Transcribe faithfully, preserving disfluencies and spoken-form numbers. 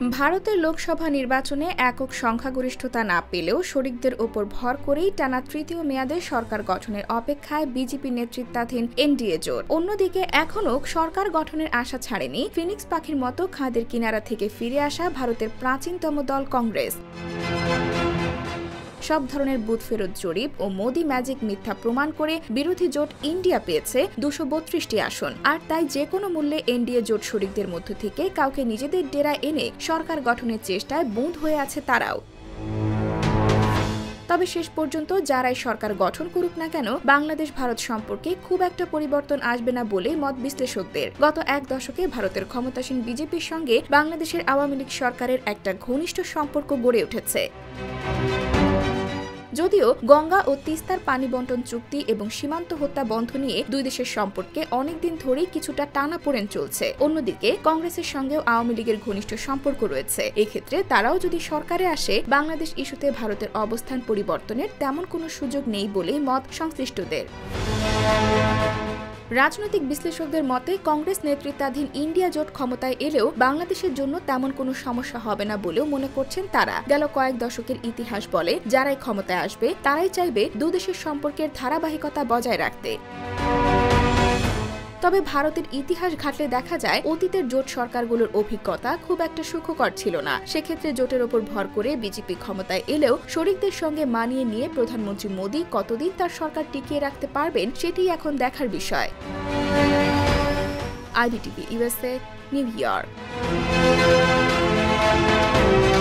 ভারতের লোকসভা নির্বাচনে একক সংখ্যাগরিষ্ঠতা না পেলেও শরিকদের ওপর ভর করেই টানা তৃতীয় মেয়াদে সরকার গঠনের অপেক্ষায় বিজেপি নেতৃত্বাধীন এনডিএ জোট। অন্যদিকে এখনও সরকার গঠনের আশা ছাড়েনি ফিনিক্স পাখির মতো খাদের কিনারা থেকে ফিরে আসা ভারতের প্রাচীনতম দল কংগ্রেস। সব ধরনের বুথ ফেরত জরিপ ও মোদি ম্যাজিক মিথ্যা প্রমাণ করে বিরোধী জোট ইন্ডিয়া পেয়েছে দুশো বত্রিশটি আসন। আর তাই যে কোনো মূল্যে এনডিএ জোট শরিকদের মধ্য থেকে কাউকে নিজেদের ডেরা এনে সরকার গঠনের চেষ্টায় বুঁদ হয়ে আছে তারাও। তবে শেষ পর্যন্ত যারাই সরকার গঠন করুক না কেন, বাংলাদেশ ভারত সম্পর্কে খুব একটা পরিবর্তন আসবে না বলে মত বিশ্লেষকদের। গত এক দশকে ভারতের ক্ষমতাসীন বিজেপির সঙ্গে বাংলাদেশের আওয়ামী লীগ সরকারের একটা ঘনিষ্ঠ সম্পর্ক গড়ে উঠেছে। যদিও গঙ্গা ও তিস্তার পানি বন্টন চুক্তি এবং সীমান্ত হত্যা বন্ধ নিয়ে দুই দেশের সম্পর্কে অনেকদিন ধরেই কিছুটা টানাপোড়েন চলছে। অন্যদিকে কংগ্রেসের সঙ্গেও আওয়ামী লীগের ঘনিষ্ঠ সম্পর্ক রয়েছে। এক্ষেত্রে তারাও যদি সরকারে আসে, বাংলাদেশ ইস্যুতে ভারতের অবস্থান পরিবর্তনের তেমন কোনো সুযোগ নেই বলেই মত সংশ্লিষ্টদের। রাজনৈতিক বিশ্লেষকদের মতে কংগ্রেস নেতৃত্বাধীন ইন্ডিয়া জোট ক্ষমতায় এলেও বাংলাদেশের জন্য তেমন কোনো সমস্যা হবে না বলেও মনে করছেন তারা। গেল কয়েক দশকের ইতিহাস বলে, যারাই ক্ষমতায় আসবে তারাই চাইবে দুদেশের সম্পর্কের ধারাবাহিকতা বজায় রাখতে। তবে ভারতের ইতিহাস ঘাটলে দেখা যায় অতীতের জোট সরকারগুলোর অভিজ্ঞতা খুব একটা সুখকর ছিল না। সেক্ষেত্রে জোটের ওপর ভর করে বিজেপি ক্ষমতায় এলেও শরিকদের সঙ্গে মানিয়ে নিয়ে প্রধানমন্ত্রী মোদি কতদিন তার সরকার টিকিয়ে রাখতে পারবেন সেটি এখন দেখার বিষয়। IBTV USA, New York.